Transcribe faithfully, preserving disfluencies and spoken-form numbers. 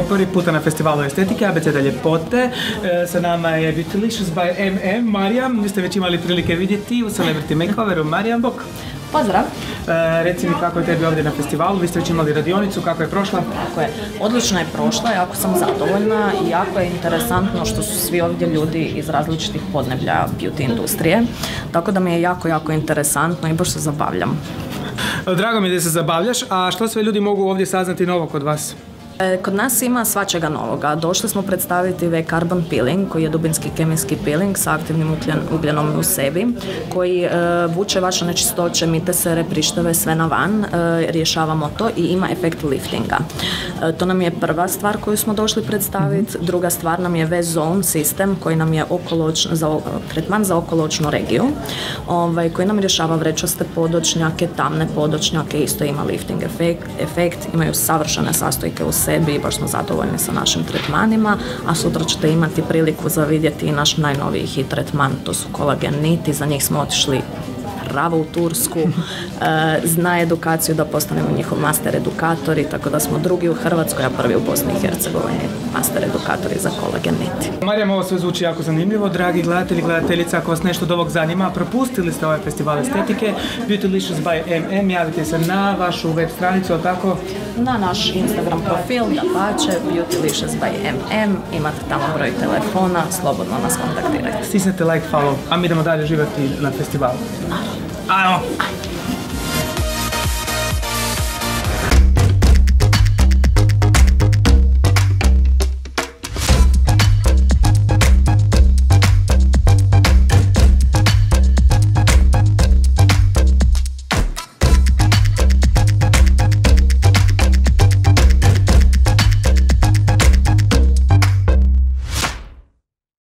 prvi puta na festivalu estetike, abeceda ljepote. E, sa nama je Beautylicious by em em, Marijam. Vi ste već imali prilike vidjeti u Celebrity Makeoveru. Marijam, bok. Pozdrav! E, reci mi kako je tebi ovdje na festivalu, vi ste već imali radionicu, kako je prošla? Tako je, odlično je prošla, jako sam zadovoljna i jako je interesantno što su svi ovdje ljudi iz različitih podneblja beauty industrije, tako da mi je jako, jako interesantno i baš se zabavljam. Drago mi je da se zabavljaš, a što sve ljudi mogu ovdje saznati novo kod vas? Kod nas ima svačega novoga. Došli smo predstaviti V-Carbon Peeling, koji je dubinski kemijski peeling sa aktivnim ugljenom u sebi, koji e, vuče vaše nečistoće, mitesere, prištave, sve na van, e, rješavamo to i ima efekt liftinga. E, to nam je prva stvar koju smo došli predstaviti. Mm-hmm. Druga stvar nam je V-Zone sistem, koji nam je okoloč, za, tretman za okoločnu regiju, ovaj, koji nam rješava vrećaste podočnjake, tamne podočnjake, isto ima lifting efekt, efekt imaju savršene sastojke u sebi i baš smo zadovoljni sa našim tretmanima, a sutra ćete imati priliku za vidjeti i naš najnoviji hit tretman, to su kolagen niti, za njih smo otišli pravo u Tursku, e, zna edukaciju da postanemo njihov master edukatori, tako da smo drugi u Hrvatskoj, a prvi u Bosni i Hercegovini master edukatori za kolagen niti. Marijam, ovo sve zvuči jako zanimljivo. Dragi gledatelji, gledateljice, ako vas nešto od ovog zanima, propustili ste ovaj festival estetike Beautylicious by em em, javite se na vašu web stranicu, ali tako? Na naš Instagram profil, da pače, Beautylicious by em em, imate tamo broj telefona, slobodno nas kontaktirajte. Stisnete like, follow, a mi idemo dalje živjeti na festivalu. Ajmo!